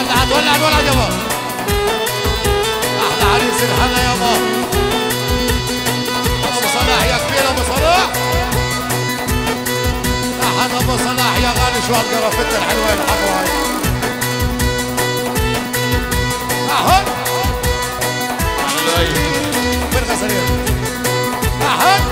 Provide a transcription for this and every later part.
ولعت ولعت ولعت يابا. احلى عريس الحلا يابا. ابو صلاح يا كبير ابو صلاح. احد ابو صلاح يا غالي شو هالقرافته الحلوه الحمراء هاي. احد وين غسالين؟ احد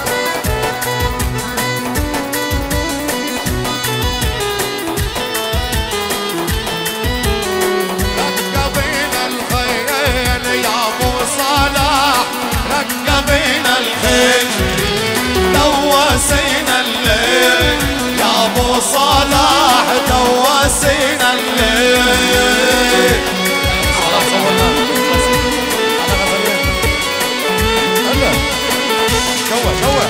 ركبينا الخيل يا ابو صلاح، ركبينا الخيل دوسينا الليل يا ابو صلاح، دوسينا الليل. خلاص صورنا شوه شوه.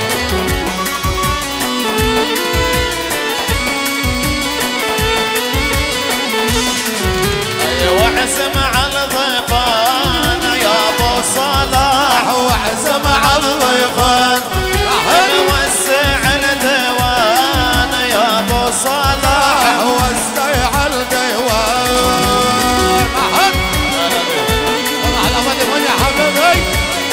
واعزم على الضيفان يا ابو صلاح، واعزم على الضيفان نوسع الديوان يا ابو صلاح، وسع الديوان. والله على امل من يا حبيبي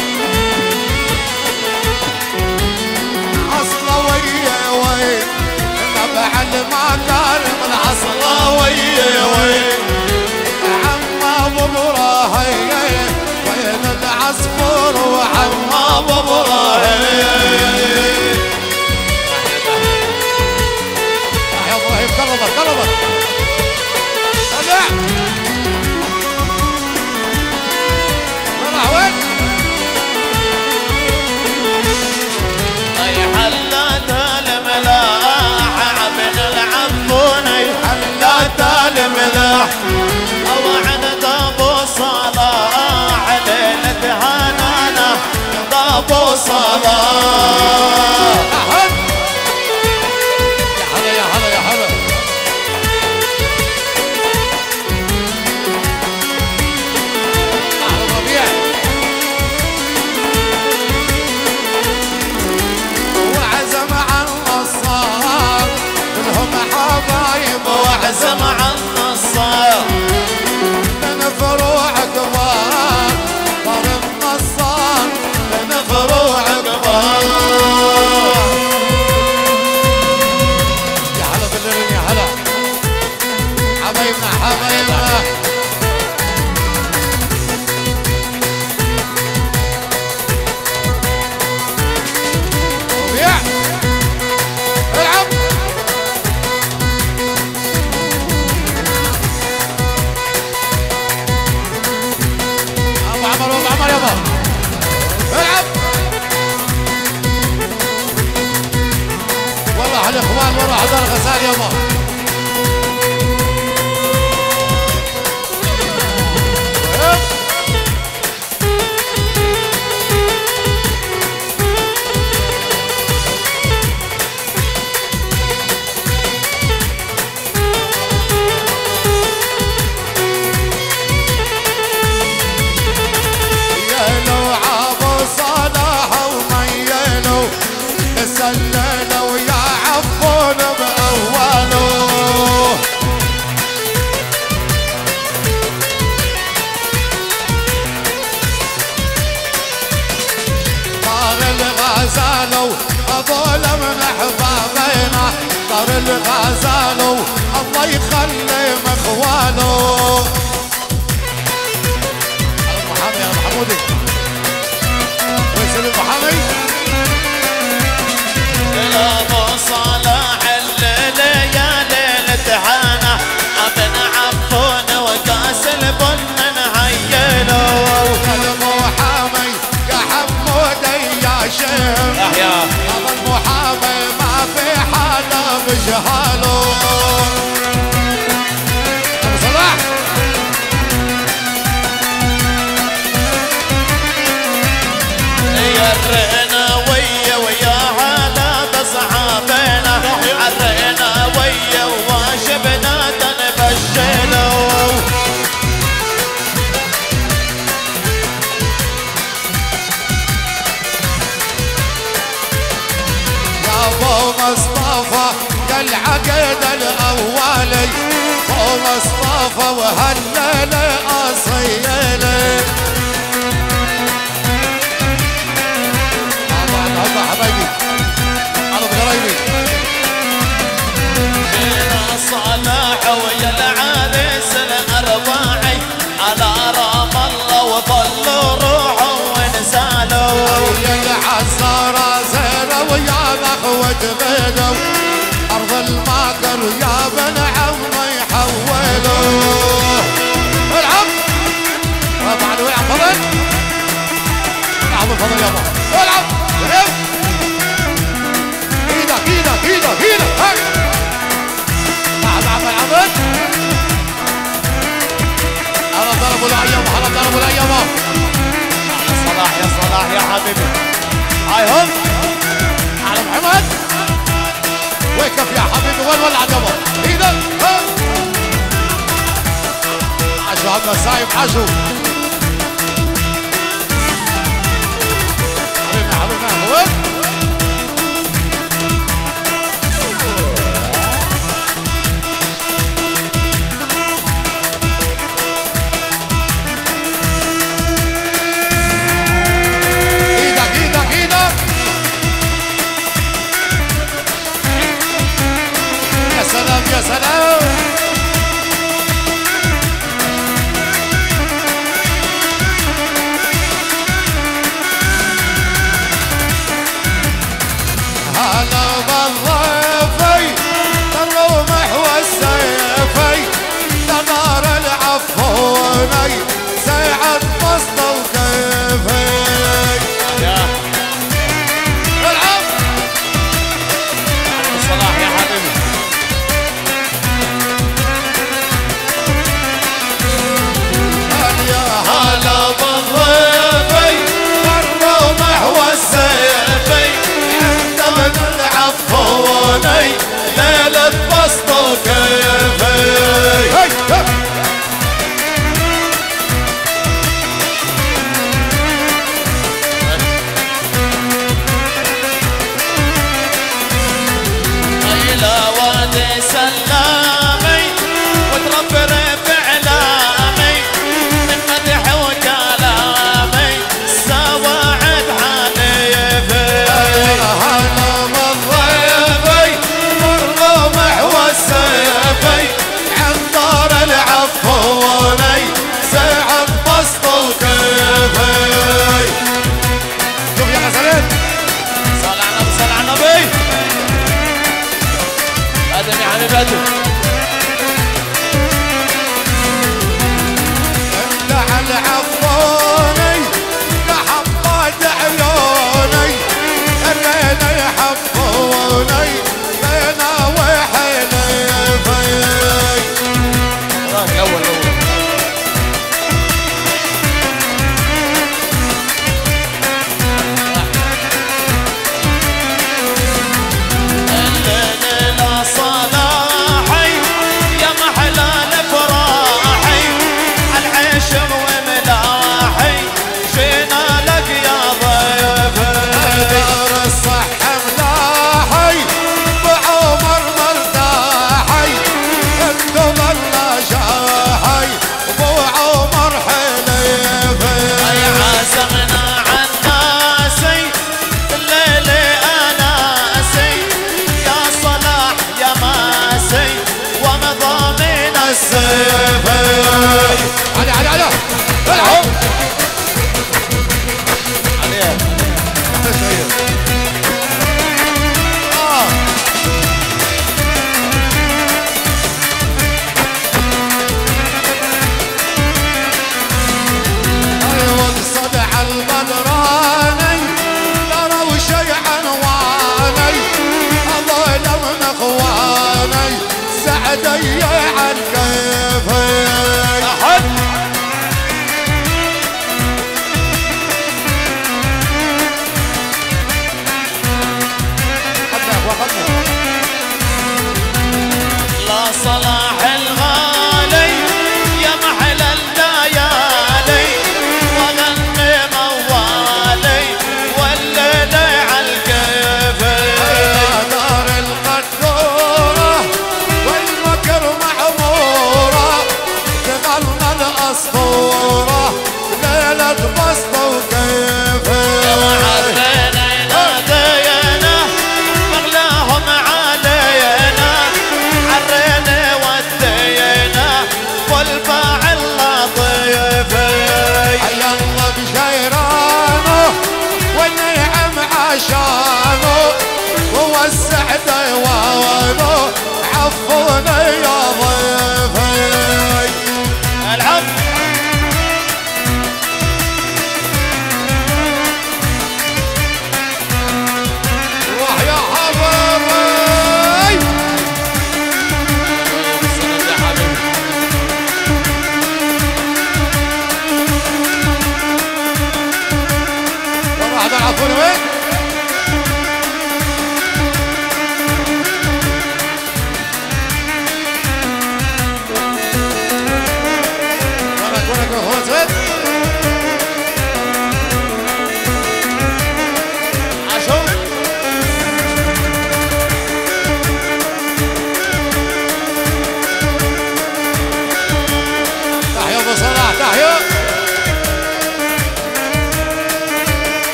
عصلويه نبع المكارم العصلويه وين عم ابو ابراهيم وين العصفور وعم ابو ابراهيم. يا ابراهيم قربت قربت طلع طلع وين؟ حلات الملاح عبد العفوني، حلات الملاح وعند ابو صلاح ليلة هنانا ابو صلاح. يا هلا يا هلا يا هلا. اهلا ربيع. وعزم عن النصار كلهم حبايب، وعزم عن النصار من فروع كبار طار النصار، من فروع كبار. يا هلا بالليل يا هلا حبايبنا حبايبنا. ربيع العب. ابو عمر ابو عمر يابا العب. والله على الاخوان والله حضر غسال يابا. سللوا يا عفون بأوله. طار الغزال هذول من احبابنا، طار الغزال الله يخلي مخواله. ابو محمد يا ابو حمودي وين سيدي ابو حميد؟ ابو صلاح الليلة يا ليلة هانا ابن عفون وكاس البن نهيله. ابو حامي يا حمودي يا شيخ يا ابو حامي ما في حدا بجهاله. ابو صلاح يا الرينا ويا هلا بصحابنا، عرينا ويا واشبنا تنبشلو. يا ابو مصطفى يا العقد الاولي ومصطفى وهالليلة أصيلة. الله حبايبي عرض قرايبي. جينا صلاح ويا العريس الأرباعي على رام الله وظلوا روحه ونزالوا. ويا العزارة زينة ويا الأخوة بينو أرض الماكر يا بن عمي يحولوا. العب طبعا ويا فضل العب الفضل يابا العب العب ايدك ايدك ايدك ايدك هاي العب العب انا ضربوا الايام انا ضربوا الايام. يا صلاح يا صلاح يا حبيبي هاي هم على محمد ويكف يا حبيبي وين ولع جبل ايدك ها عاشوا عم سايب عاشوا حبيبنا حبيبنا وين يا سلام هلا بالضيفي الرمح والسيفي نار العفوني ساعة بسطة وكيفي. العب صلاح يا حبيبي هلا بالضيفي الرمح والسيفي انت من العفوني ليلة بسطة وكيفي. إلى وادي سلامي وتربي رفع علامي من مدح وكلامي سواعد حنيفي. هلا ضيفي الرمح والسيفي عندار العفوني ساعة بسطة وكيفي. شوف يا غزالين صل على النبي صل على النبي. ادم يا حبيبي ادم املع العفوني لحبات عيوني الليلة يحبوني بينا وحليفي. اول الليلة صلاحي يا محلى الافراحي العيش وملاحي جينا لك يا ضيفي. دار الصحة ملاحي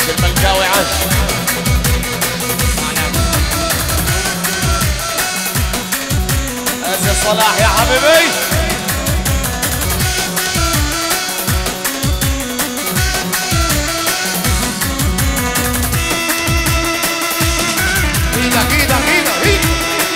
الملكاوي عاش. أزي صلاح يا حبيبي. ايدك ايدك ايدك ايدك.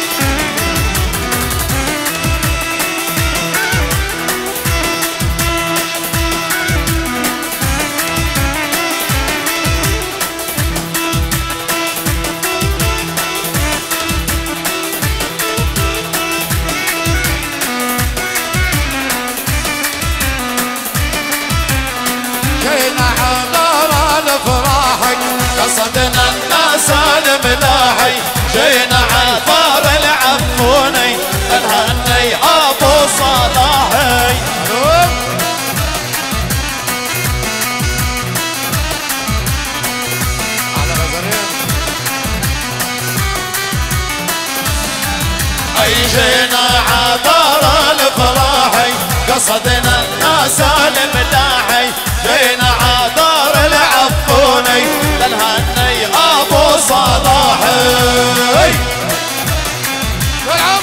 قصدنا الناس الملاحي جينا عطار العفوني الهني ابو صلاحي. على غزرين اي جينا عطار الفراحي قصدنا الناس الملاحي جينا عطار العفوني للهني ابو صلاحي. العب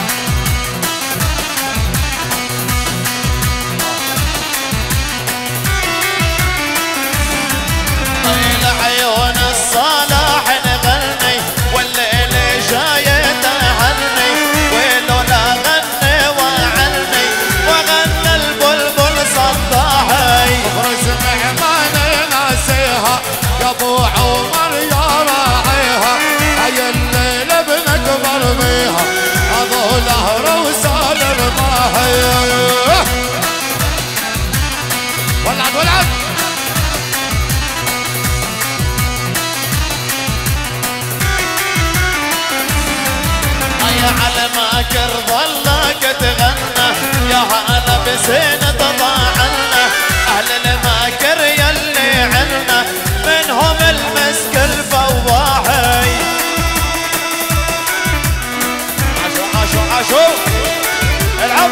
طيل عيون الصلاح نغني والليل جاي تهني ولولا غني وعني وغنى البلبل صباحي. سمع ما ناسيها يا ابو عمر يا راعيها هاي الليله بنكبر بيها هذول روسان الماحي. ولعت ولعت يا على ماكر ظلك تغنى يا هلا بزينة ضاعنا اهل الماكر يلي عنا منهم المسك الفواحي. عاشو عاشو عاشو العب.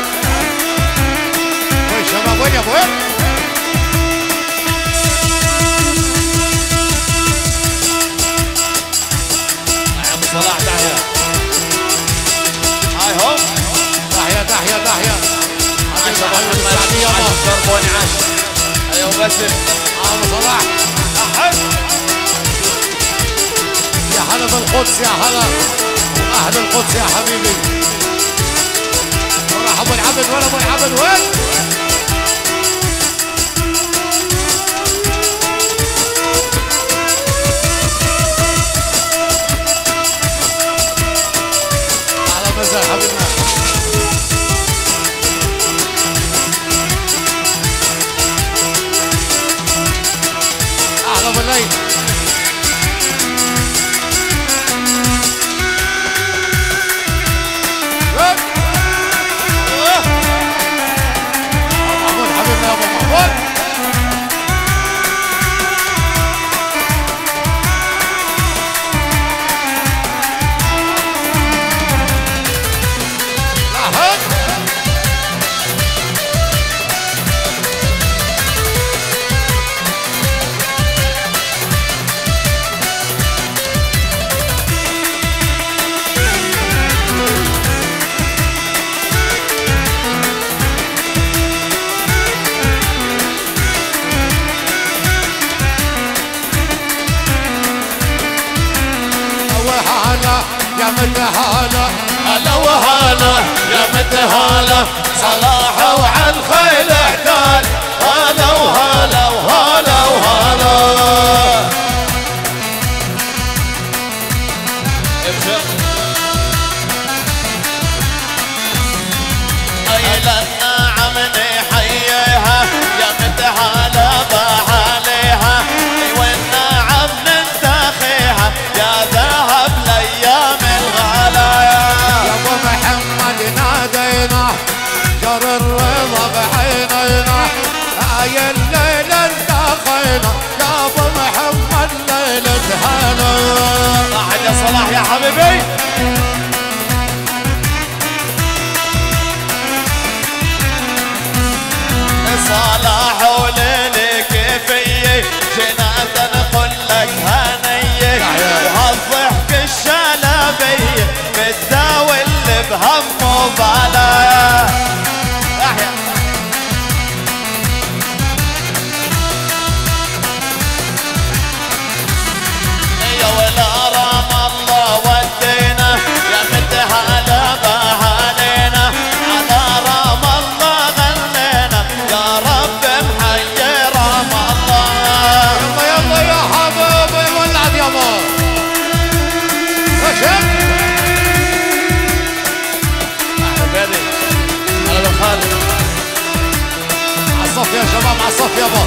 وين شباب وين يا ابو وين؟ عم صلاح تحيا هاي هو تحيا تحيا تحيا. عاش محمد عاش الشربوني عاش. ايوه باسل ابو صلاح احد يا هلا بالقدس يا هلا اهل القدس يا حبيبي. وراح ابو العبد ولا ابو العبد وين؟ اهلا وسهلا حبيبنا. اهلا بالليل. محمود حبيبنا يا ابو محمود. يا متهالة هلا وهلا يا متهالة صلاح وعن خيل احتال هلا وهلا وهلا وهلا. ابشر اي للنعم نحييها يا متهالة بحاليها والنعم ننتخيها يا ذهب الايام الغلايا. يا ابو محمد نادينا جر الرضا بعينينا هاي الليلة التقينا يا ابو محمد ولا رام الله ودينا يا متهلا بهالينا على رام الله غنينا يا رب محيي رام الله. يلا يلا يا حبيبي ولعت يابا. فشل بادي على خالد عالصف يا شباب عالصف يابا.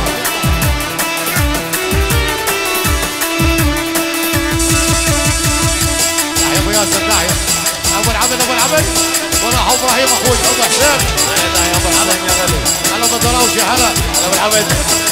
يا ابو ياسر داعية ابو العبد ابو العبد وراح ابراهيم اخوي ابو حسين. لا يا ابو حسين يا غالي هلا بالدراوشي هلا ابو العبد.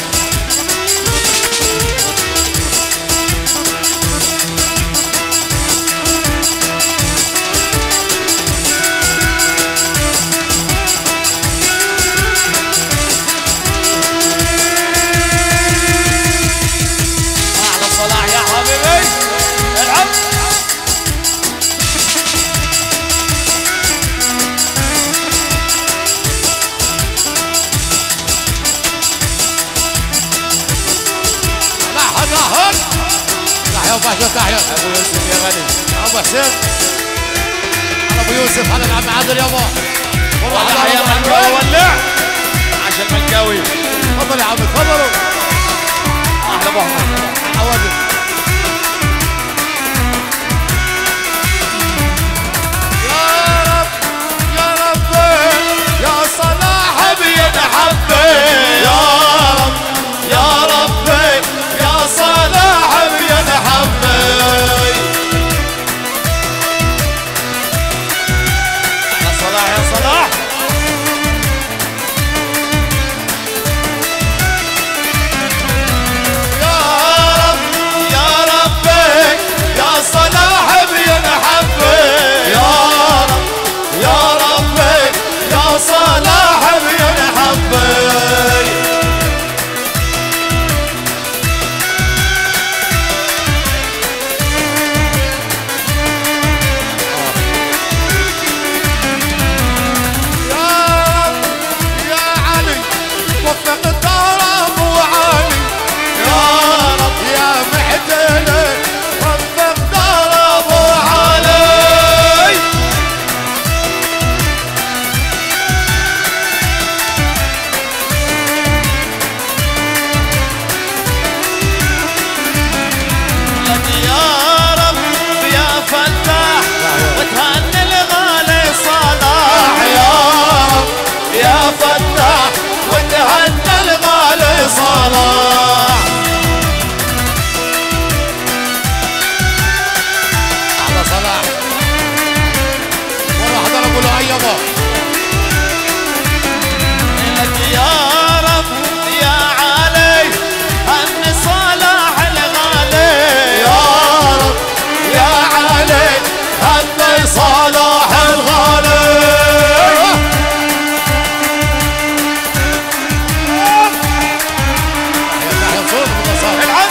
تحية تحية ابو يوسف يا غالي ابو حسين على ابو يوسف على العم عادل يابا. والله يا منقاوي ولع عاش المنقاوي. تفضل يا عم تفضلوا. احلى ابو احمد حوادث يا رب يا ربي يا صلاح بينحبي يا رب يا ربي يا صلاح بينحبي. يا صلاح يا صلاح يا رب يا ربي يا صلاح بينحبي يا رب يا ربي يا صلاح بينحبي. وفق الدار ابو علي يا رب يا محتلي وفق دار ابو علي. لك يا رب يا فتاح وتهني الغالي صلاح يا رب يا فتاح وتهنى الغالي صلاح. على صلاح والله حضر ابو لؤي يابا. لك يا رب يا علي هني صلاح الغالي يا رب يا علي هني صلاح الغالي. تحية صوت بالنصارى. العب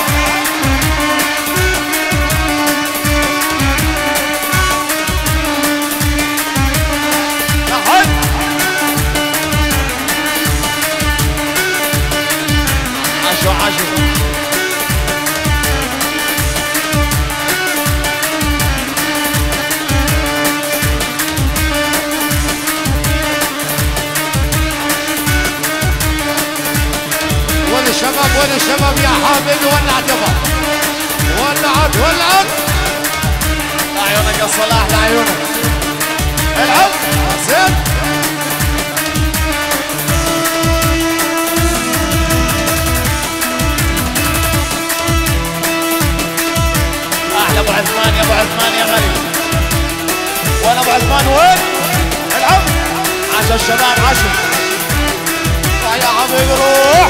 أحد عاشوا عاشوا وين الشباب وين الشباب يا حبيبي ولعت يابا. ولعت ولعت لعيونك يا صلاح لعيونك. العب زين. احلى ابو عثمان يا ابو عثمان يا غالي. وين ابو عثمان وين؟ العب عاشوا الشباب عاشوا. روح يا حبيبي روح.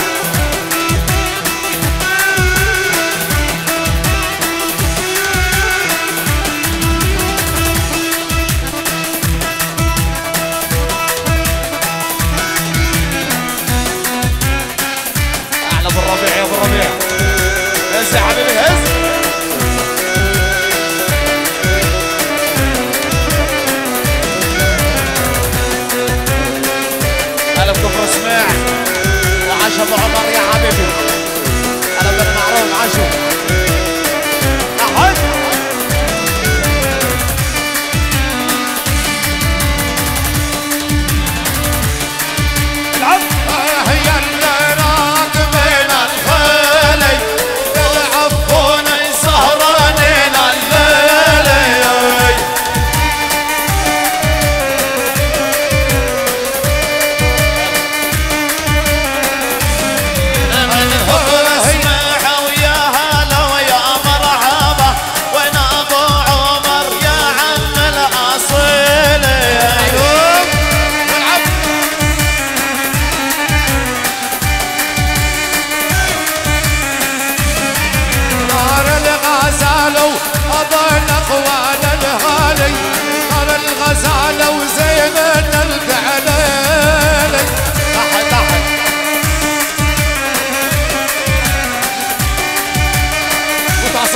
احلى ابو الربيع يا ابو الربيع. هز يا حبيبي هز. هلا بكفر سماع وعشا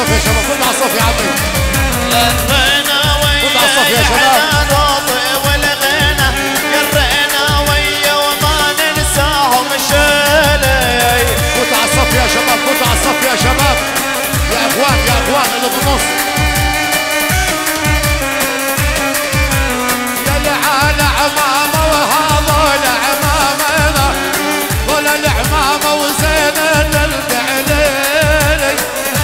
الصف يا شباب، كله على الصف يا عمي. لفينا ويا الحنان والغنى، قرينا ويا وما ننساهم الشلي. كله على الصف يا شباب، كله على الصف يا شباب. يا اخوان يا اخوان اللي بالنص. يا العالة عمامة وهذول عمامنا، ذول العمامة وزين الفعلين.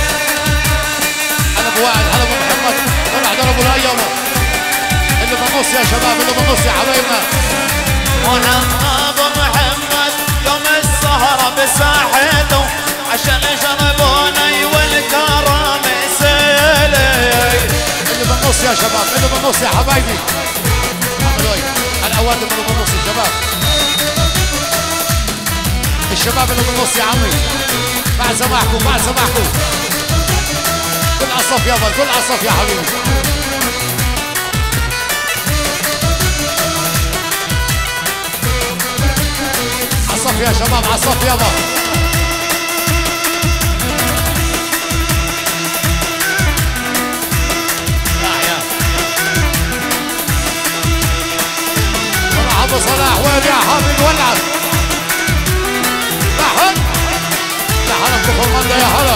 هلا ابو وائل، هلا ابو محمد، طلع درب الايام. اللي بالنص يا شباب، اللي بالنص يا حبايبنا. ابو محمد يوم السهرة بساحته عشان يشربوني والكرم سيلي. اللي بالنص يا شباب، اللي بالنص يا حبايبي. عملوا ايه؟ الاوادم اللي بالنص يا شباب. الشباب اللي بالنص يا عمي. بعد سماحكم بعد سماحكم. كل على الصف يابا، كل على الصف يا حبيبي. على الصف يا شباب، على الصف يابا. ابو صلاح وين يا حبيبي ولعت. يا هلا يا هلا بكفر يا هلا.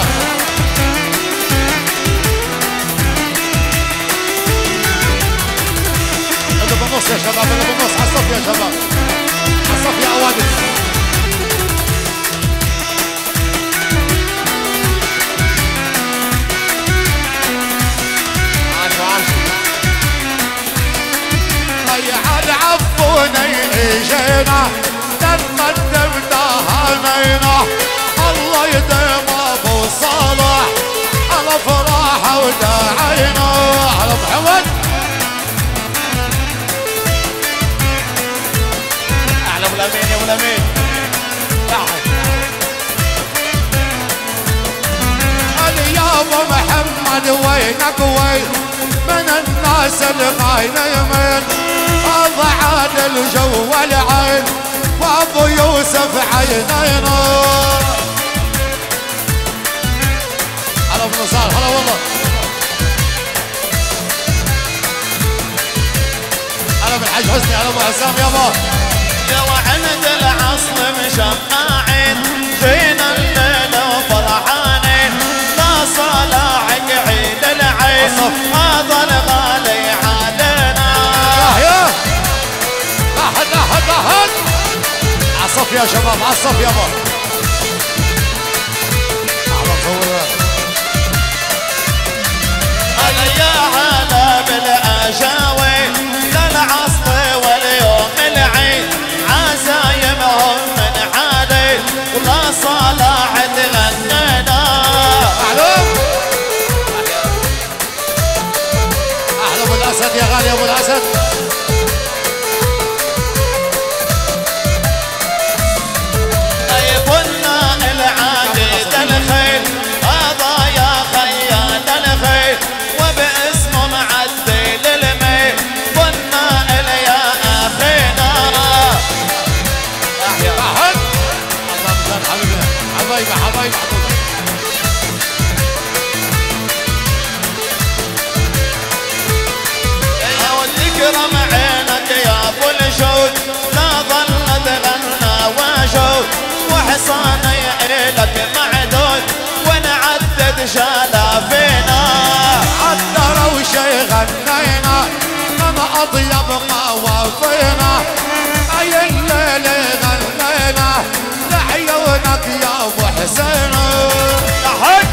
اللي بالنص يا شباب، اللي بالنص على الصف يا شباب، على الصف يا اوادم. جينا لما الدمدة هنينا، الله يديم ابو صالح على فرحه وداعينا. على محمد اعلى ابو الامين يا ابو الامين. يا ابو محمد وينك وين من الناس الغايمين؟ هذا عادل جو العين وابو يوسف عينينا. هلا ابو نصار، هلا والله. هلا بالحاج حسني، هلا ابو حسام يابا. يا وعند العصر مشمعين، جينا الليله وفرحانين، لا صلاحك عيد العين، هذا الغالي علينا. أحد عالصف يا شباب، عالصف يابا. هلا يا هلا بالأجاوي، للعصر واليوم العيد، عزايمهم من حالي ولا صلاح تغنينا. معلوم. أحلى أبو الأسد يا غالي، أبو الأسد. حبايب يا والذكرى عينك يا ابو الجود، لا ظل تغنى وجود، وحصاني إلك معدود ونعدد شالافينا. عدروا شي غنينا من اطيب قوافينا، اي الليل غنينا لعيونك يا ابو حسين. لحد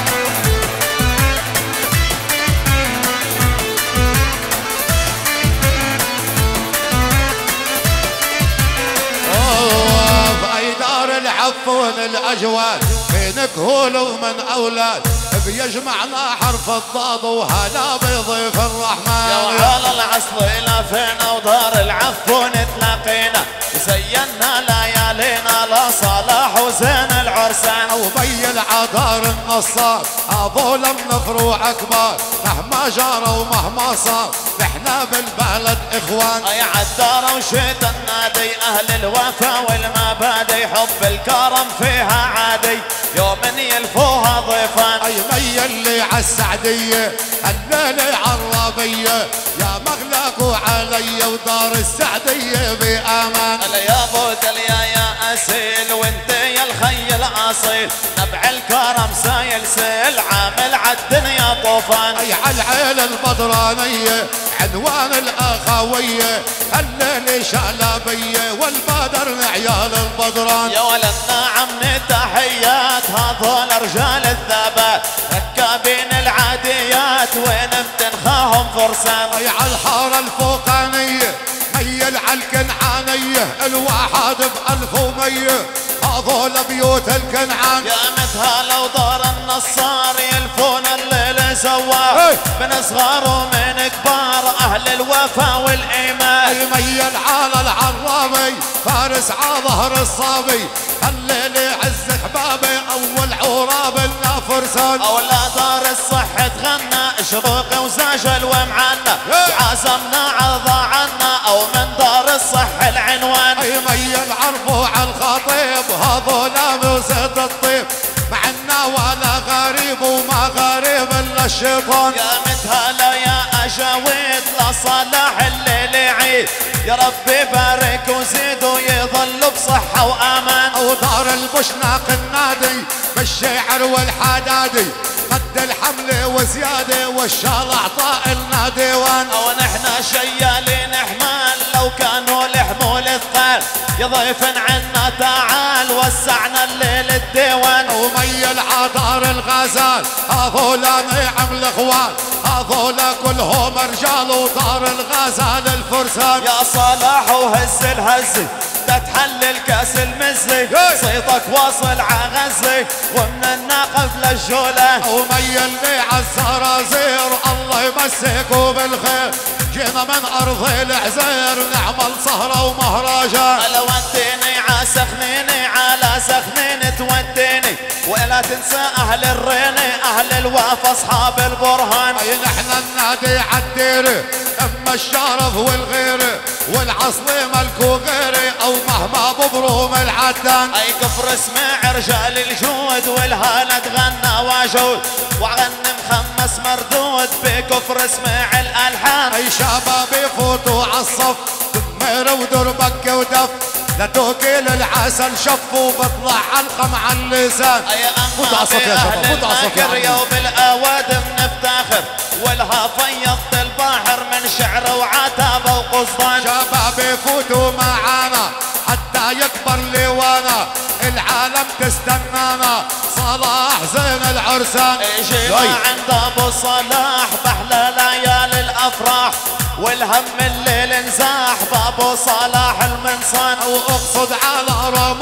باي دار العفون الاجواد، بين كهول ومن اولاد، بيجمعنا حرف الضاد وهلا بيضيف الرحمن. يا وعلى العصر لفينا ودار العفون تلاقينا، وزينا ليالينا لصلاح وزين العرسان. وبي العذار النصار هذول من فروع كبار، مهما جرى ومهما صار احنا بالبلد اخوان. اي عالدار وشيت النادي اهل الوفا والمبادئ حب الكرم فيها عادي يوم يلفوها ضيفان. اي مي اللي عالسعدية الليلة عالرابية يا مغلاك علي ودار السعدية بأمان. يا ابو دليا يا اسيل وانت يا الخي الاصيل نبع الكرم سايل سيل عامل عالدنيا طوفان. اي عالعيلة البدرانية عنوان الاخوية الليلة شلبية والبدر عيال البدران. يا ولدنا عمي تحيات هذول رجال الثبات ركابين العاديات وين بتنخاهم فرسان. اي عالحارة الفوقانية ميل عالكنعانية الواحد ب1100 هذول بيوت الكنعان. يا متها لو دار النصار يلفون الليل سوا من صغار ومن كبار اهل الوفا والايمان. اي ميل على العرابي فارس عظهر الصابي الليل عز حبابي اول عراب لنا فرسان. اولاد دار الصحة تغنى شروق وزاجل ومعنا وعزمنا عرض عنا او من دار الصحة العنوان. اي ميل عرفوا عالخطيب هذولا موسد الطيب معنا ولا غريب وما غريب الا الشيطان. يا متهلا يا اجاويد لا صلاح الليل عيد يا ربي بارك وزيد ويظل بصحة وامان. ودار البشناق النادي بالشعر والحدادي قد الحمل وزيادة والشال اعطاء لنا ديوان. ونحن شيالين حمال لو كانوا الحمول ثقال يا ضيف عنا تعال وسعنا الليل الديوان. وميل عدار الغزال هذولا نعم الاخوان هذولا كلهم رجال ودار الغزال الفرسان. يا صلاح وهز الهزي تتحل الكاس المزي صيتك واصل عغزي ومن الناقب للجولة. وميل لي عالزرازير الله يمسكوا بالخير جينا من ارض العزير نعمل سهرة ومهرجان. لو وديني عاسخنيني على سخنين توديني ولا تنسى اهل الريني اهل الوفا اصحاب البرهان. اي نحن النادي عالديري اما الشرف والغيري والعصر ملكو غيري او مهما ببروم العدان. اي كفر اسمع رجال الجود والهالة تغنى وجود وغني مخمس مردود بكفر اسمع الالحان. اي شباب يفوتوا عالصف دمير ودربك ودف لا توكل العسل شف وبطلع علقم على اللسان. اي اما باهل المكر وبالاواد بنفتخر والها فيضت البحر من شعر وعتابه وقصدان. شباب يفوتوا معانا حتى يكبر لوانا العالم تستنانا صلاح زين العرسان. جينا عند ابو صلاح باحلى ليالي الافراح والهم الليل انزاح بابو صلاح المنصان. واقصد على رام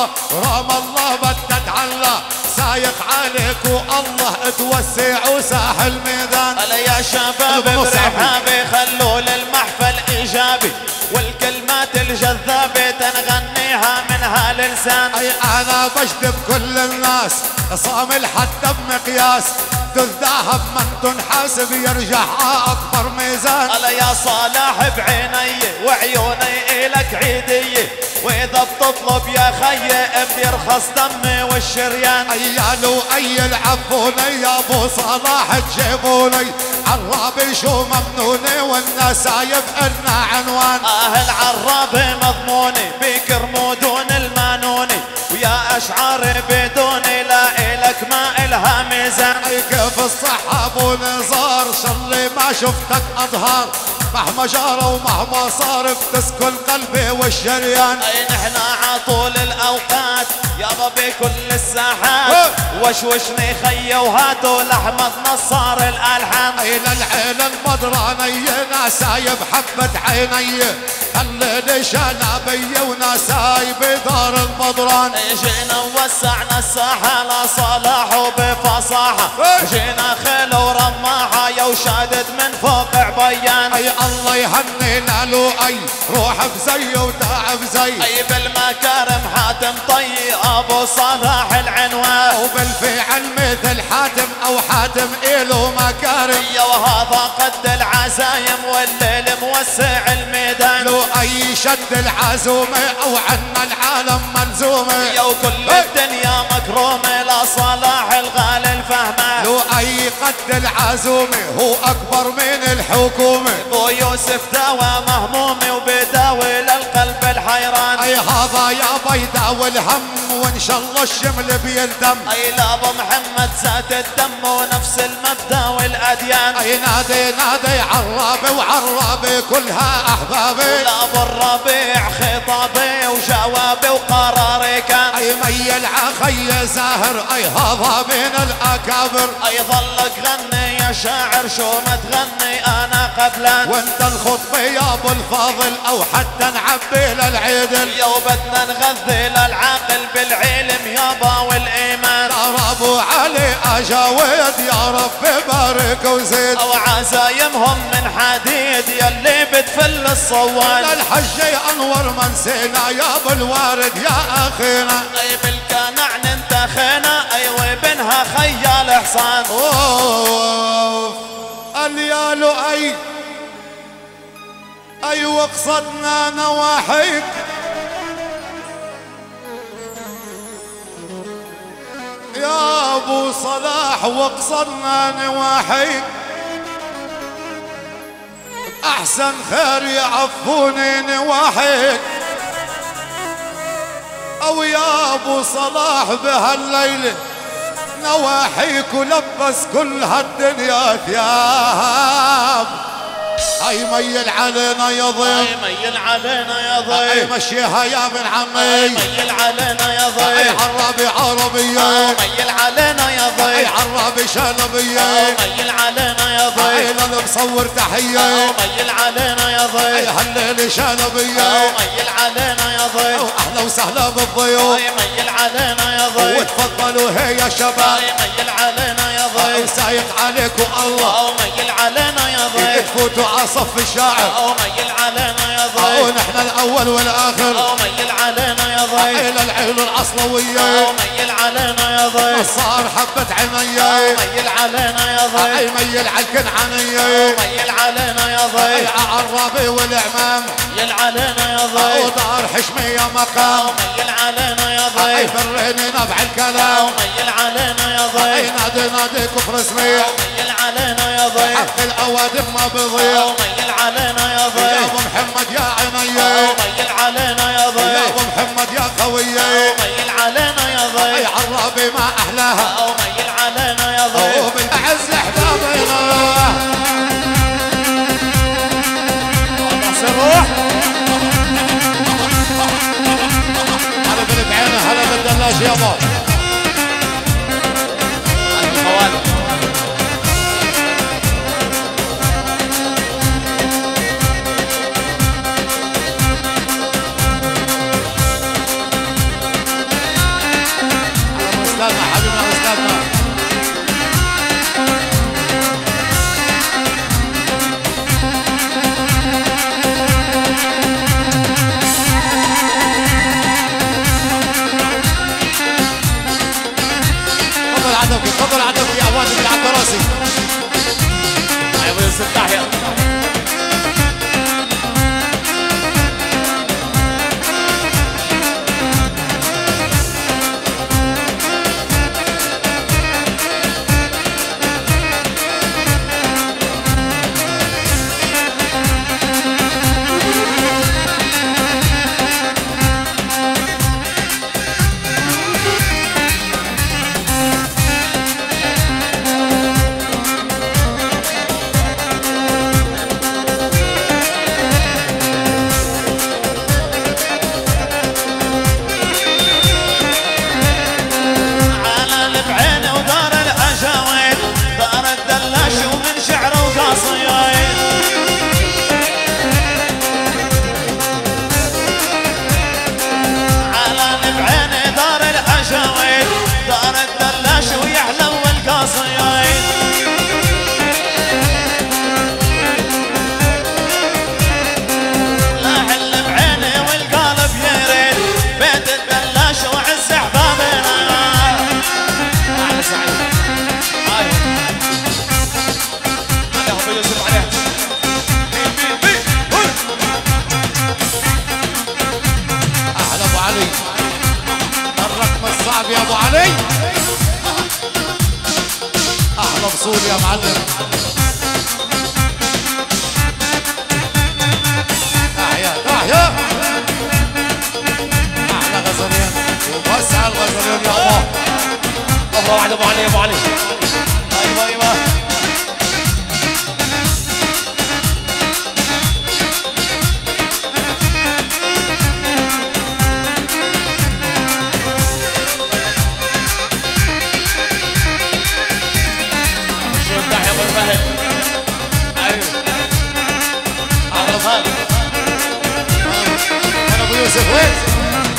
الله بدك على سايق عليك والله توسع وساح الميدان. هلا يا شباب برحابي خلوا للمحفل ايجابي والكلمات الجذابة تنغنيها منها للسان. اي انا بجذب كل الناس صامل حتى بمقياس الذهب من تنحاسب يرجع اكبر ميزان. هلا يا صلاح بعيني وعيوني الك عيدية واذا بتطلب يا خي بيرخص دمي والشريان. ايالو اي العفوني يا ابو صلاح تجيبوني عرابي شو ممنوني والناس يبقلنا عنوان. اهل عرابي مضموني بكرمودون المانوني ويا اشعاري بدوني لا الك ما الها ميزان. اي كيف الصحة ابو نزار شلي ما شفتك اظهر مهما جرى ومهما صار بتسكن قلبي والشريان. اي نحن عطول الاوقات يابا بكل الساحات وشوشني خي وهاتوا لاحمد نصار الالحان. اي للعين البدرانية ناسايب حبة عيني الليل شلبي وناساي بدار البدران. جينا ووسعنا الساحة لا صلاح وبفصاحة جينا خيل ورماحة يا وشادد من فوق عبيان. اي الله يهنينا له اي روح بزي وتعب زي اي بالمكارم حاتم طي ابو صلاح العنوان وبالفعل مثل حاتم او حاتم إله مكارم يا وهذا قد العزايم والليل موسع الميدان لو أي شد العزومة أو عنا العالم ملزومة يا وكل الدنيا مكرومة لا صلاح الغالي الفهمة لو أي قد العزومة هو أكبر من الحكومة ابو يوسف داوى مهمومي وبداوي للقلب الحيران أي هذا يا بيدا والهم وإن شاء الله الشمل بيلدم اي لا ابو محمد ذات الدم ونفس المبدا والاديان أي نادي عرابي وعرابي كلها أحبابي لا ابو الربيع خطابي وجوابي وقراري كان أي ميل عخي زاهر أي هذا من الأكابر اي ظلك غني يا شاعر شو ما تغني انا قبلك وانت الخطبة يا ابو الفاضل او حتى نعبي للعيدل يا وبدنا نغذي للعاقل بالعلم يابا والايمان دار ابو علي اجاويد يا رب بارك وزيد او عزايمهم من حديد يلي بتفل الصوان الحج انور منسينا يا ابو الوارد يا اخينا اي بالكنع ننتخينا ايوه بنها خيال حصان اوف اليالو اي وقصدنا نواحيك يا ابو صلاح وقصدنا نواحيك احسن خير يعفوني نواحيك او يا ابو صلاح بهالليله نواحيك ولبس كل هالدنيا ثياب اي ميل علينا يا ضيف اي ميل علينا يا ضيف اي مشيها يا ابن عمي ميل علينا يا اي ضيف عرابي عربيه ميل علينا يا اي ضيف عرابي شلبيه ميل علينا يا اي ضيف للمصور تحيه ميل علينا يا اي ضيف هالليل شلبيه ميل علينا يا ضيف اهلا وسهلا بالضيوف ميل علينا يا ضيف وتفضلوا هي يا شباب ميل علينا يا ضيف سايق عليكم الله ميل علينا يا ضيف تفوتوا على صف الشاعر ميل علينا يا ضيف ونحن الاول والاخر ميل علينا يا ضيف الى العيون الاصلويه ميل علينا يا ضيف صار حبه عيني ميل علينا يا اي ضيف ميل على الكنعانيه ميل علينا يا اي ضيف عرابي والعمام ميل علينا يا ضيف ودار حشمي يا مقام ميل علينا يا اي ضيف فريني نبع الكلام ميل علينا يا اي ضيف نادي كفر سميع ميل علينا يا ضيف حق الاوادم ما بضيع ميل علينا يا يا ضيف ابو محمد يا عيني ميل علينا يا يا ضيف ابو محمد يا قويه ميل علينا يا اي ضيف عرابي ما احلاها ميل علينا يا ضيف وبالأعز احبابنا روح هلا بالبعينه هلا بالدلاش يابا الخوالف استاذنا حبيبنا استاذنا تفضل عندك يا عواد بن عباسي ابو يوسف تحيا اصول يا معلم. تحيا احلى غزلين ووسع الغزلين يا الله. ضربة واحدة ابو علي ابو علي. ايوه ايوه شوف تحيا ابو الفهد. ايوه على الفهد. انا ابو يوسف وين؟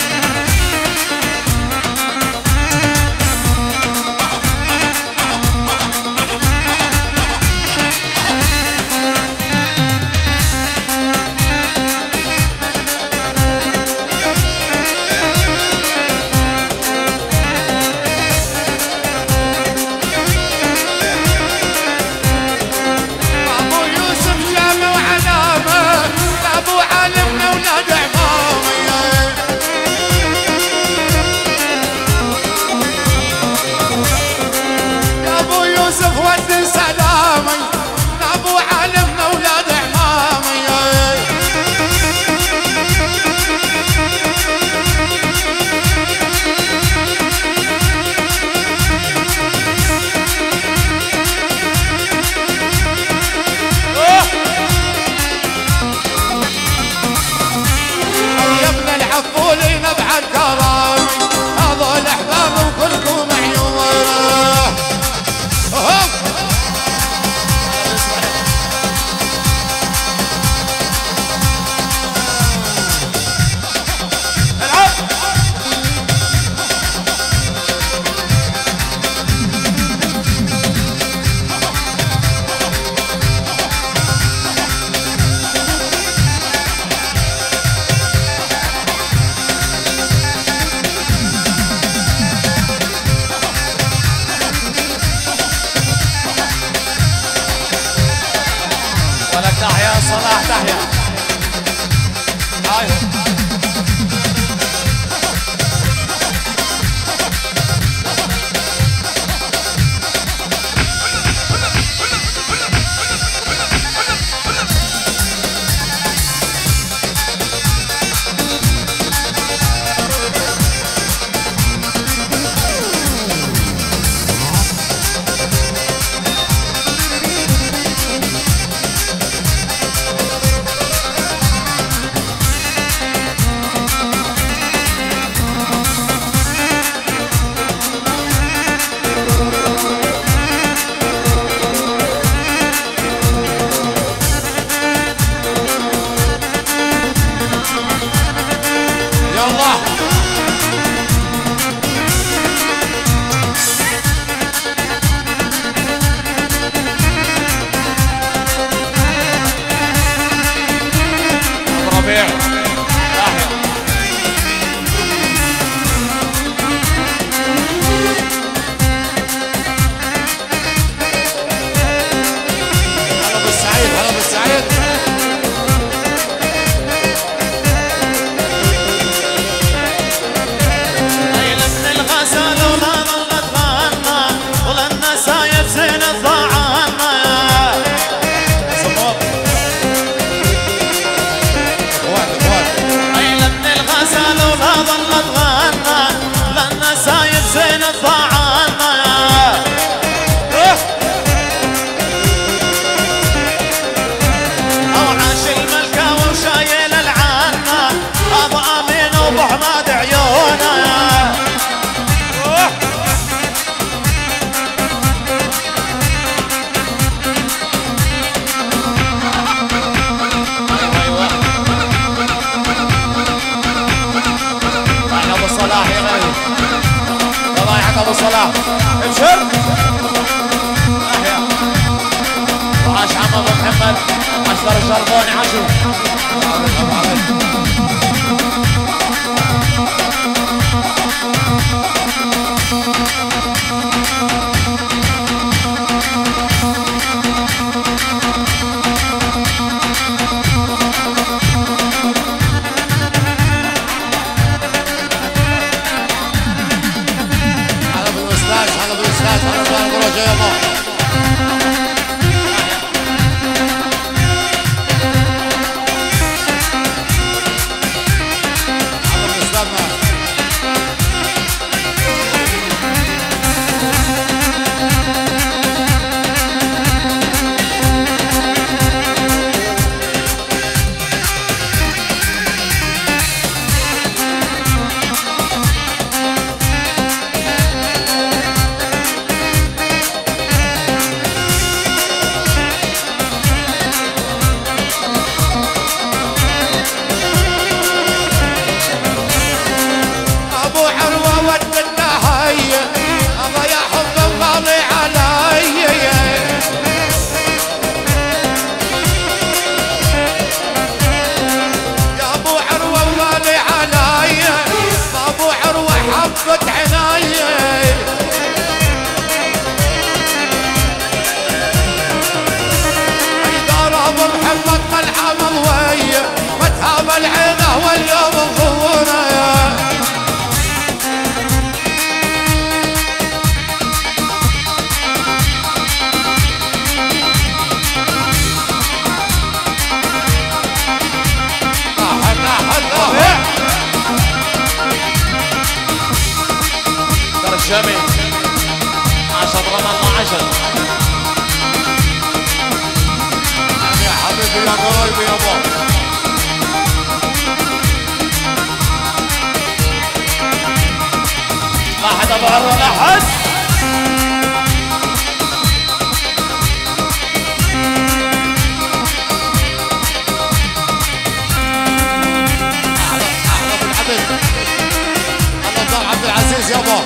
صلاح تحيا. هاي جميل. عشر رمضان عشر. يا حبيبي يا قرايبي يابا. أحد أبو عروة أحد. عبد العزيز يابا.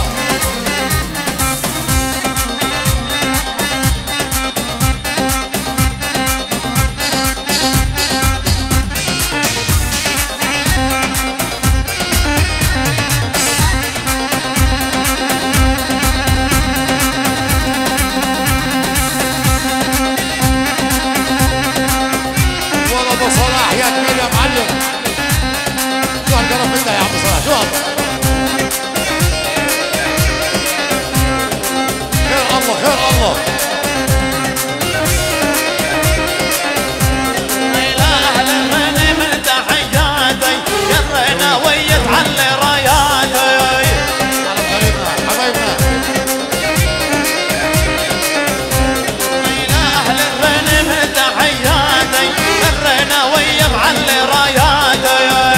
والله ابو صلاح يا كبير يا معلم. شو هالقرف انت يا ابو صلاح؟ شو هذا؟ الله خير الله. إلى أهل الغنم تحياتي جرينا ويتعلي راياتي. على قريبنا حبايبنا. إلى أهل الغنم تحياتي جرينا ويتعلي راياتي.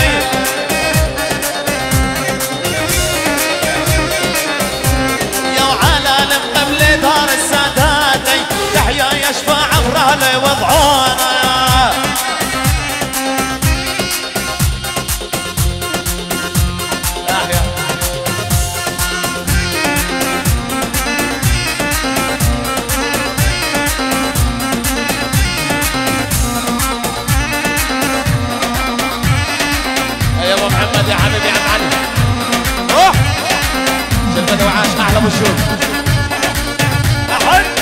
يا وعلالم قبل دار الساداتي تحيا يشفع عبرالي وضعونا. يا ابو محمد يا حبيبي يا عم علي. روح شربت وعاش احلى ابو الشوق. احد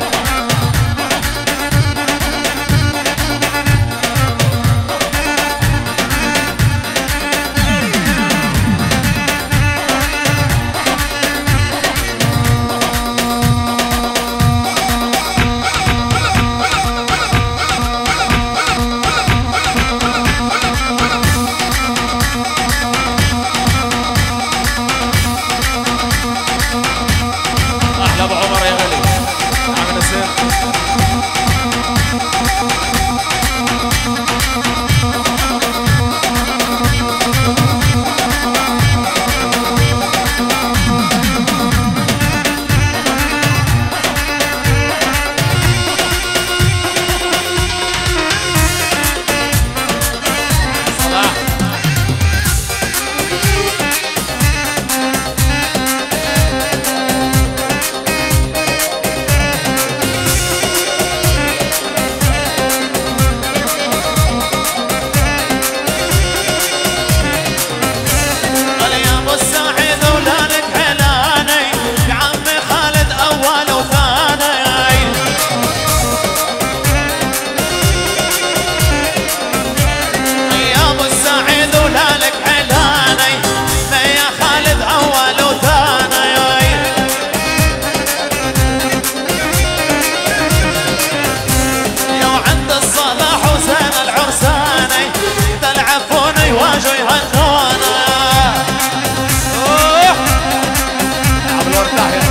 احلى ابو عمر يا غالي. عامل السير. صلاح قال يا ابو السعيد ولانك حلاني يا عمي خالد اول وثاني. يا ابو السعيد ولانك حلاني يا خالد اول وثاني. يا وعند الصلاح وزين العرساني تلعبوني واجوا يهنونا. روح يا عبد الورد تحيا.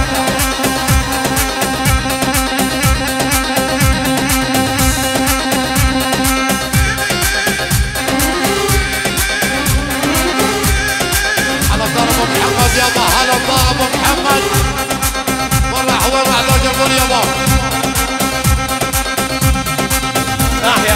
على دار ابو محمد يابا. على دار ابو محمد. ورع ورع لو جابوني يابا. تحيا.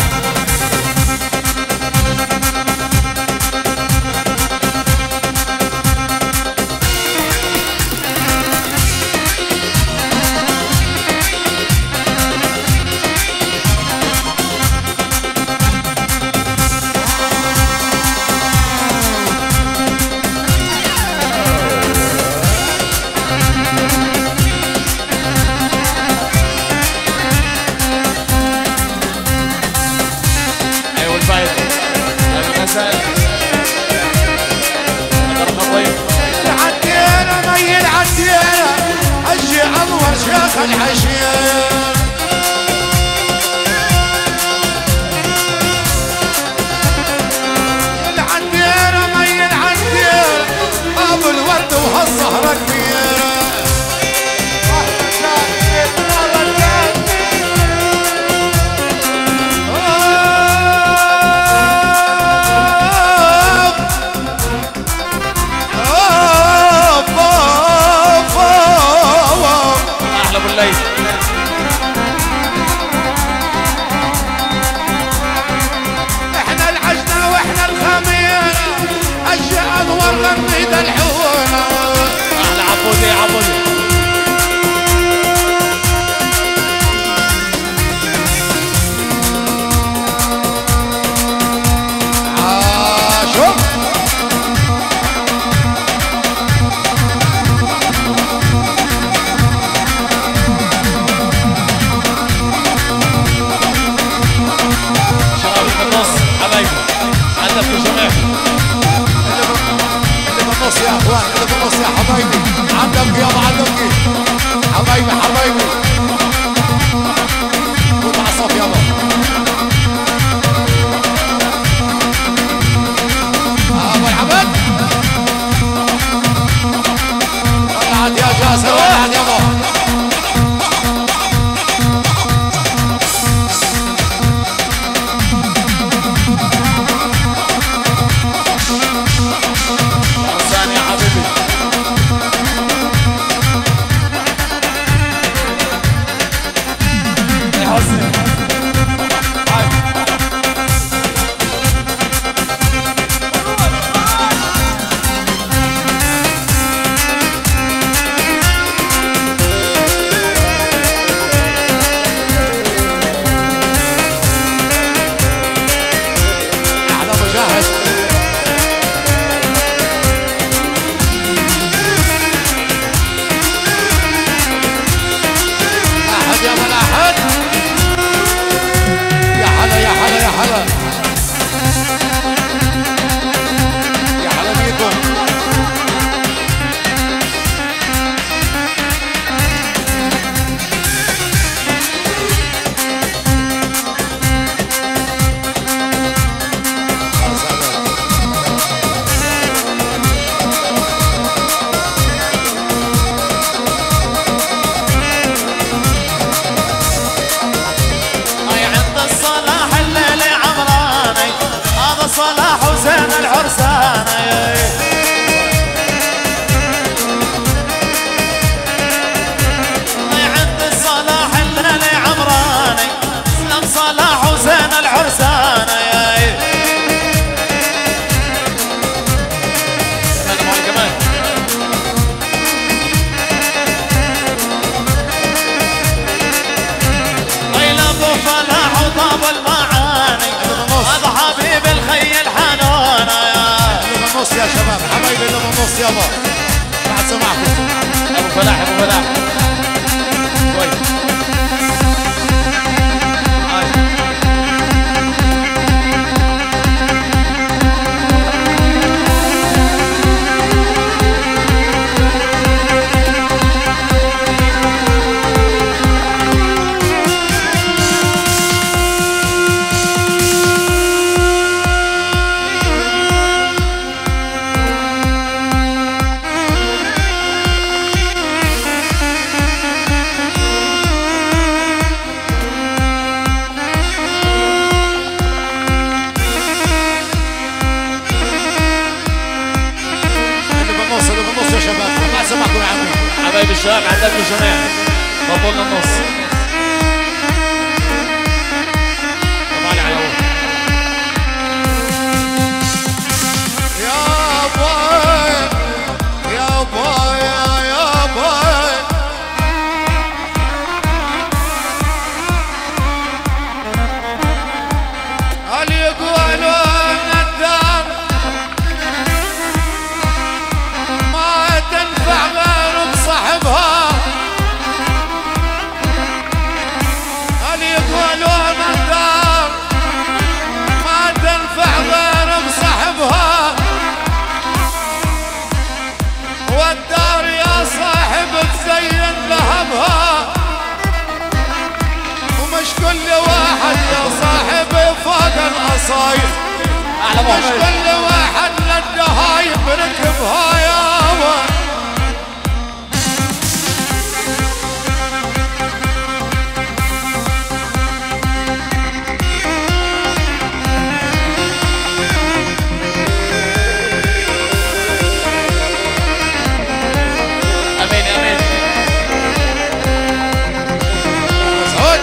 ايوه الفايز. ايوه غسان. اقرب طيب. عدينا ميل عدينا. حجي انور شيخ الحشير. عدينا ميل عدينا. ابو الورد وهالزهرة صلاح وزين العرسانة عند الصلاح الليلي عمراني سلام صلاح وزين العرسانة فلاح وطاب المعاني هذا حبيب الخي الحنانة اللي بالنص يا شباب حبايبي اللي بالنص يابا بعد سمعكم ابو فلاح ابو فلاح كويس حبايب الشباب عندكم جميع فضلنا النص طبعا على اول يا باي يا باي يا باي هل يقولون الدار ما تنفع غير بصاحبها هل يقولون الدار ما تنفع غير بصاحبها والدار يا صاحب تزين ذهبها ومش كل واحد يا صاحب فوق القصايد مش كل واحد للدهايب ركبها يابا امين امين مسعود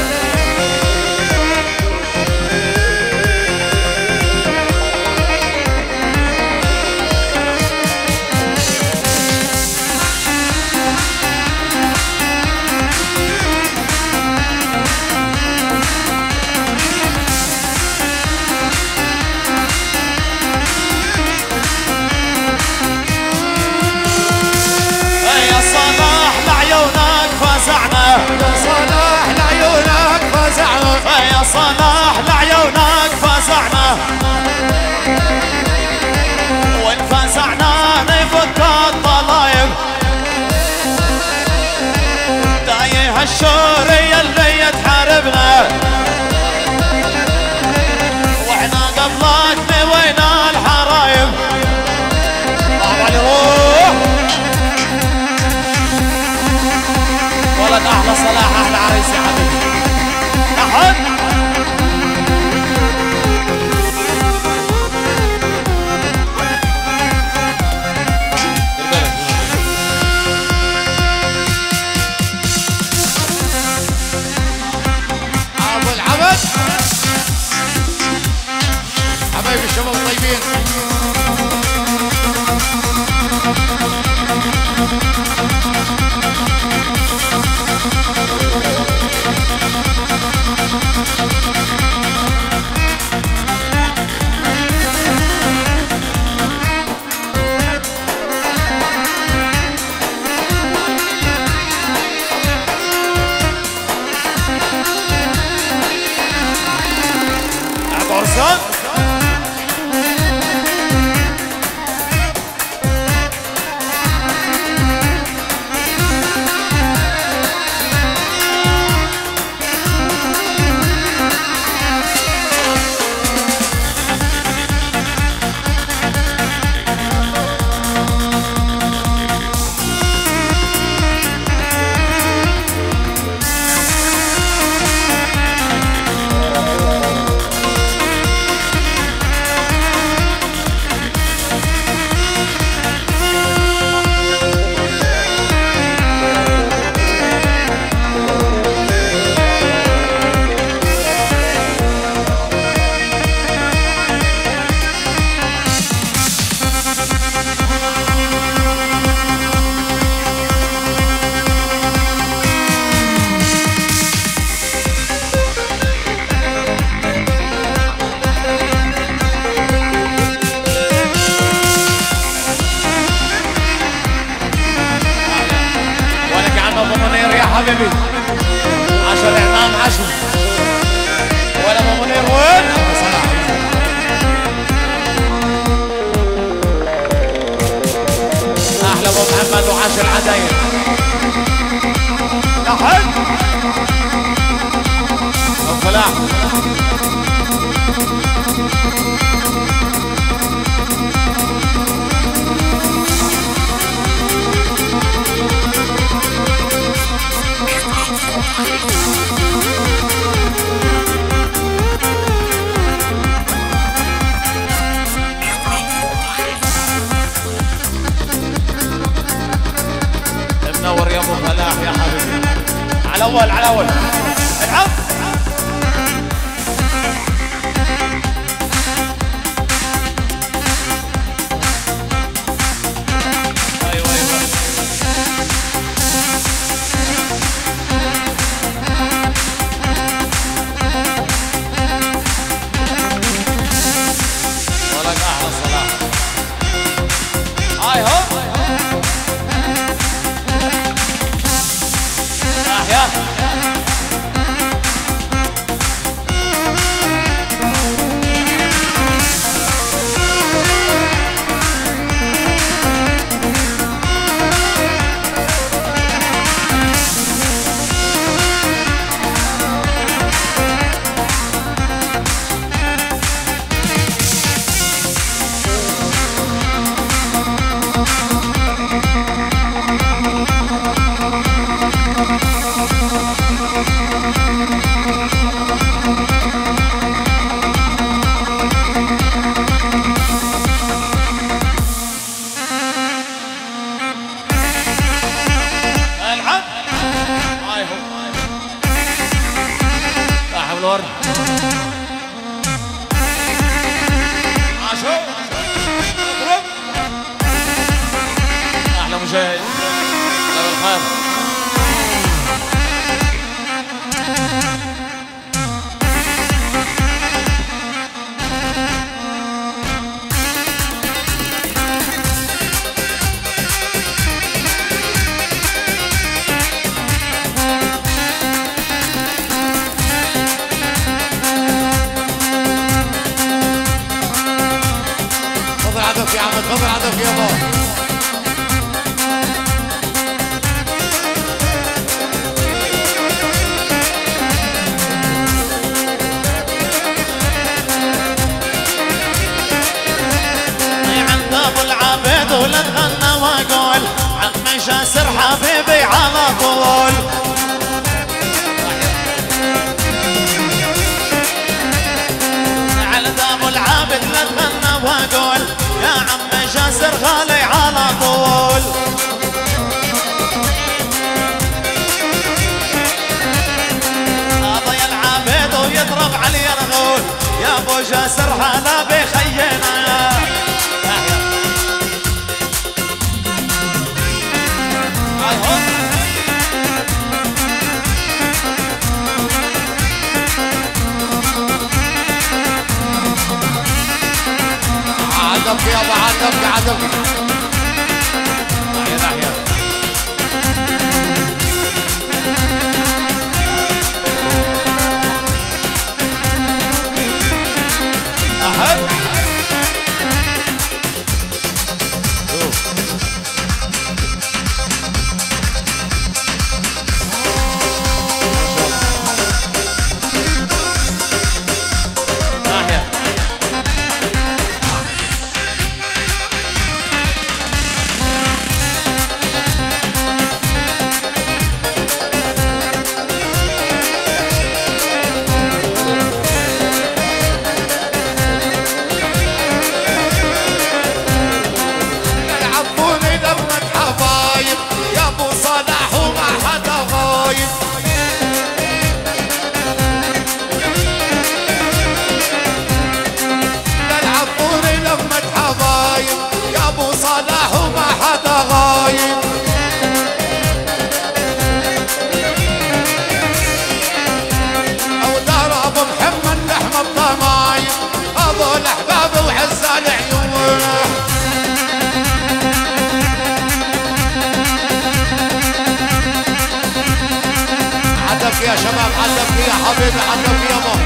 يا صلاح لعيونك فزعنا يا صلاح لعيونك فزعنا يا صلاح لعيونك فزعنا وان فزعنا نفك الطلايب تايه الشوري اللي يتحاربنا واحنا قبلك نوينا الحرايب طبعا يروح ولد احلى صلاح احلى عريس يا حبيبي احد ابو العبد حبايبي الشباب الطيبين ابو عرسان وحش العدايل يا حد الفلاح منور يا ابو فلاح يا حبيبي. على اول على اول العب. ايوه ايوه ولك احلى صلاح. هاي هو يا الورد عاشو اضرب احلى مشاهد على بالخير. عدف يا عم تفضل عدف يابا. عند ابو العابد ولا تغنى واقول عم جاسر حبيبي على طول. عند ابو العابد لا تغنى واقول يا عم جاسر غالي على طول. هذا يا العابد ويضرب علي الغول يا ابو جاسر هلا بخينا. عدف يابا عدف عدف. يا شباب علمني يا حبيبي علمني يابا.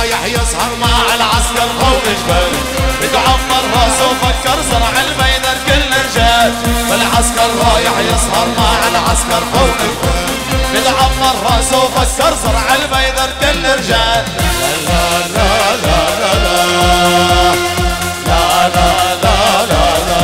رايح يسهر مع العسكر خوف جبال يتعمر راسه وفكر زرع البيدر كل رجال والعسكر رايح يسهر مع العسكر خوف جبال يتعمر راسه وفكر زرع البيدر كل رجال لا لا لا لا لا لا لا لا لا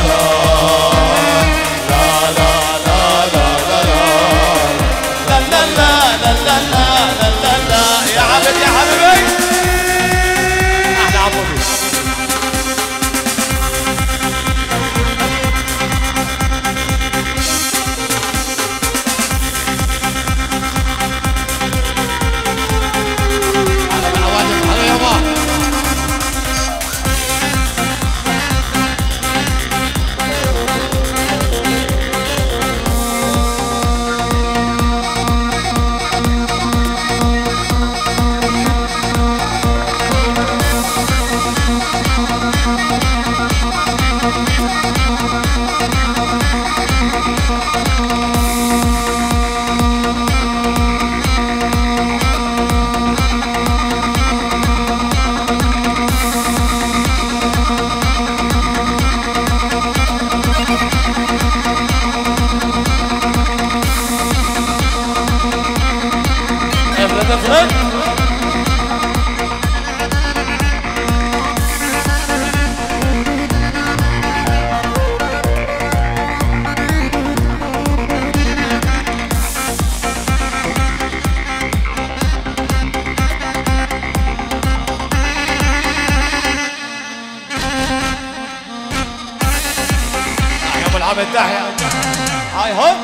العب التحية هاي هوب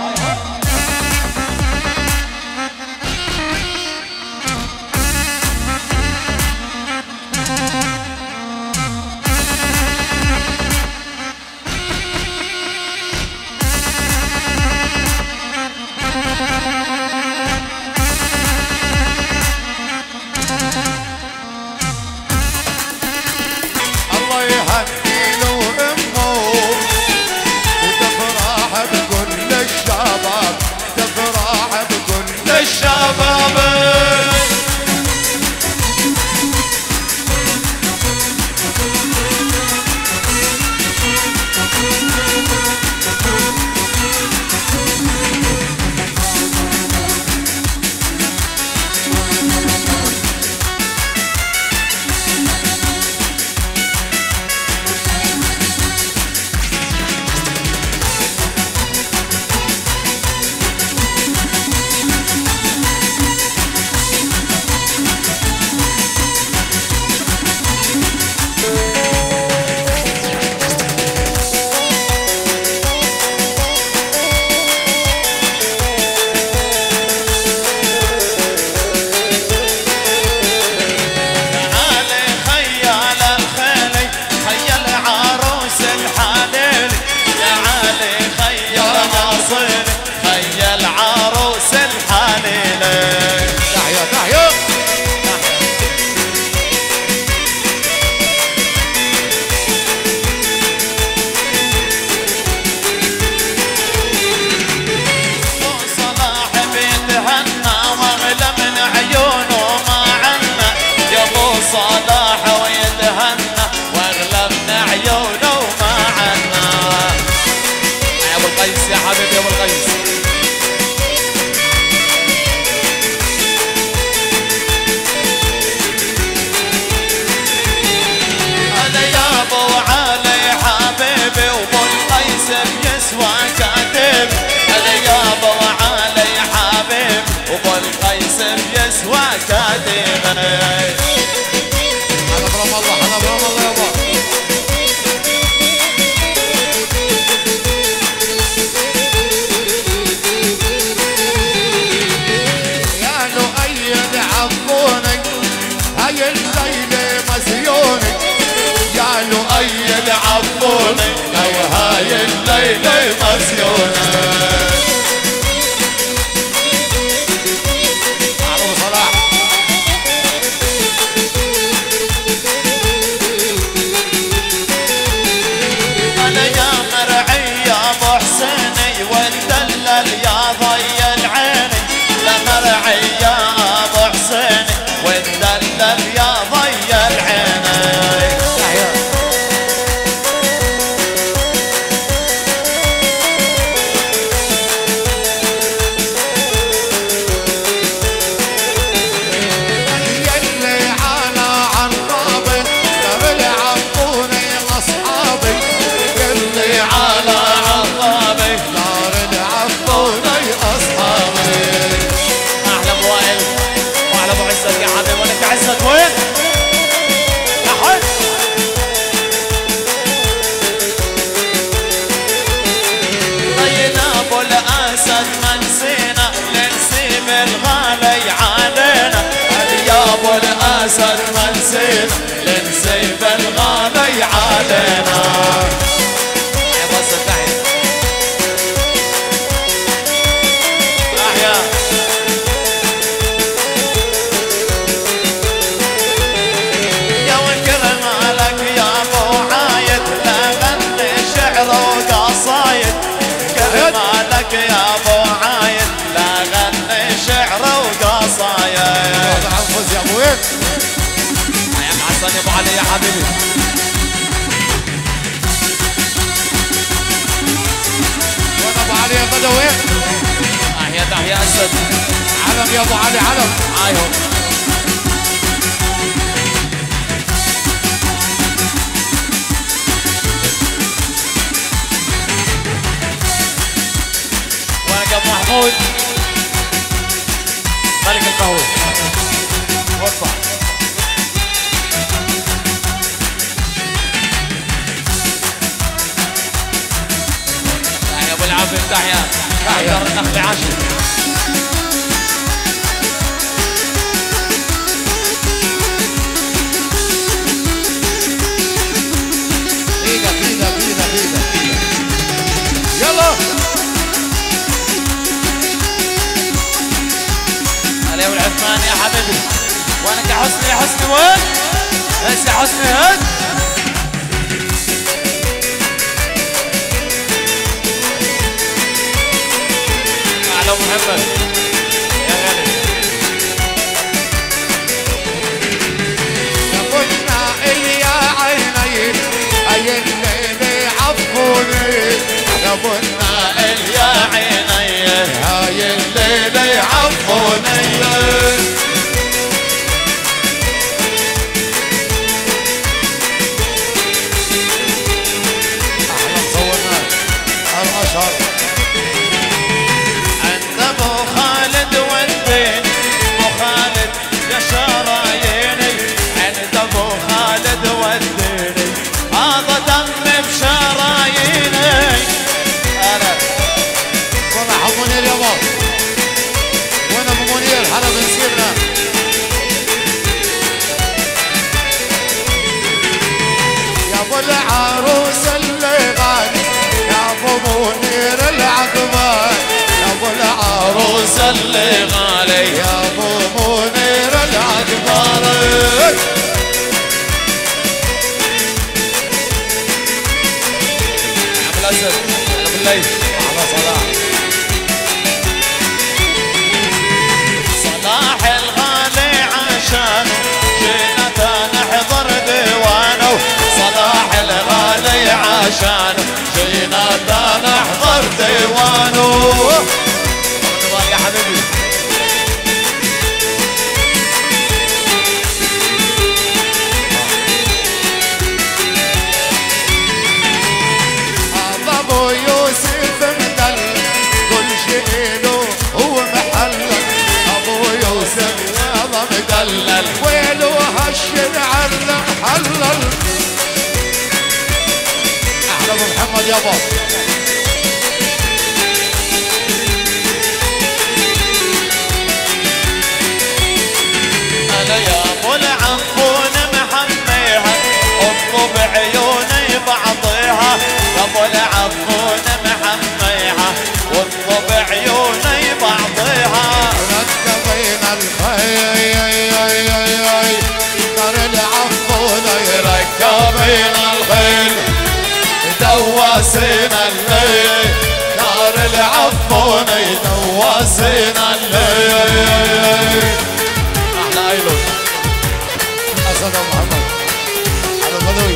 الله يهني له امه وتفرح بكل الشباب تفرح بكل الشباب حبيبي يا ابو القيس انا يا ابو علي حبيبي وابو القيس بيسوى كاتب انا يا ابو علي حبيبي وابو القيس بيسوى كاتب انا برام الله انا برام الله يابا أيد عفوني أو هاي الليلة مسيونة عروس صلاح أنا يا مرعي يا أبو حسيني والدلل يا ضي العيني لا مرعي يا أبو حسيني والدلل يا ضي وين؟ حياك حسن يا ابو علي يا حبيبي. وين ابو علي يا بدوي؟ تحية اسد. علم يا ابو علي علم. هاي هو. وينك ابو محمود؟ ملك القهوة. وارفع. تحية ابو العافية تحية. تحية النخل عاشر. يلا علي ابو العثمان يا حبيبي. وينك يا حسني؟ يا حسني وين؟ هسه يا حسني هد. على ابو محمد يا غالي. يا بنا يا عيني اي الليل عفوني يا بنا يا عيني هاي الليل عفوني احنا صورنا الاشهر عند ابو خالد والدين. ابو خالد يا شراييني. عند ابو خالد والدين. هذا دم بشراييني. انا وين ابو منير يابا؟ وين ابو منير؟ هلا بنسيرنا يا ابو العروس اللي غالي يا ابو منير العقبان يا ابو العروس اللي غالي. يا ابو منير العقبان ابو الاسد ابو الليث. على صلاح صلاح الغالي عشانه جينا نحضر ديوانه. صلاح الغالي عشانه جينا نحضر ديوانه. يا حبيبي هذا ابو يوسف مدل كل شيء له هو محلل ابو يوسف هذا مدلل ويله هالشرع محلل احلى ابو محمد يابا انا يا ابو العفون محميها. اطلب بعيوني بعطيها. يا ابو العفون محميها. واطلب بعيوني بعطيها. ركبينا الخيل دار العفون ركبينا الخيل دواسينا الليل. دار العفون دواسينا الليل. احلى ايلون. اسد ابو محمد على البدوي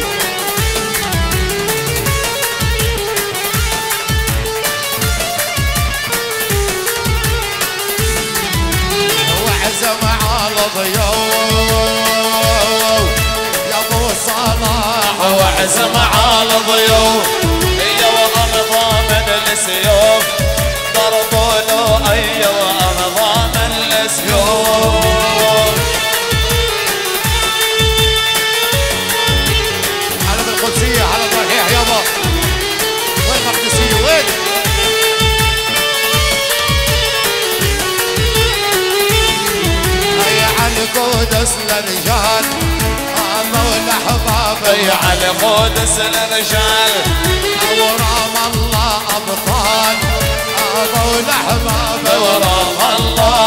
وعزم على ضيوف يا ابو صلاح وعزم على ضيوف. هي وامضى من السيوف. ضربوا له اي وامضى من السيوف. على بالقدسيه على الضريح يابا وين المقدسيه وين؟ هيا على القدس للرجال الله والاحباب على قدس الرجال. ورام الله ابطال ابو الاحباب ورام الله